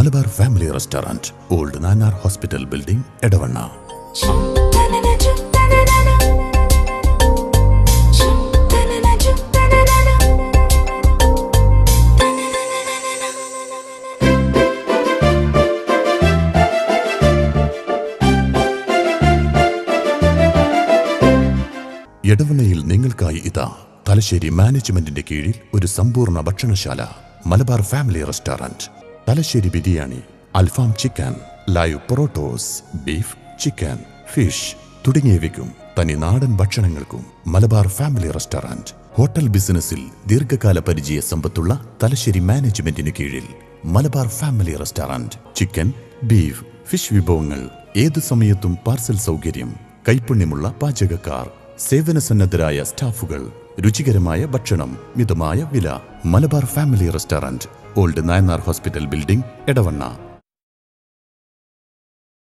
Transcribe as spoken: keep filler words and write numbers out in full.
Malabar family restaurant, old Nanar hospital building, Edavanna. എടവണ്ണയിൽ നിങ്ങൾക്കായി ഇതാ തലശ്ശേരി മാനേജ്മെന്റിന്റെ കീഴിൽ ഒരു സമ്പൂർണ്ണ ഭക്ഷണശാല, മലബാർ ഫാമിലി റെസ്റ്റോറന്റ്. തലശ്ശേരി ബിരിയാണി, അൽഫാം chicken, live porottas, beef, chicken, fish തുടങ്ങിയവയ്ക്കും തനി നാടൻ ഭക്ഷണങ്ങൾക്കും മലബാർ ഫാമിലി റെസ്റ്റോറന്റ്. ഹോട്ടൽ ബിസിനസ്സിൽ ദീർഘകാല പരിചയ സമ്പത്തുള്ള തലശ്ശേരി മാനേജ്മെന്റിന് കീഴിൽ Malabar family restaurant. Chicken, beef, fish വിഭവങ്ങൾ ഏതു സമയത്തും പാർസൽ സൗകര്യം, കൈപ്പുണ്യമുള്ള പാചകക്കാർ, സേവനസന്നദ്ധരായ സ്റ്റാഫുകൾ, രുചികരമായ ഭക്ഷണം, മിതമായ വില. Malabar family restaurant, old Nanar hospital building, Edavanna.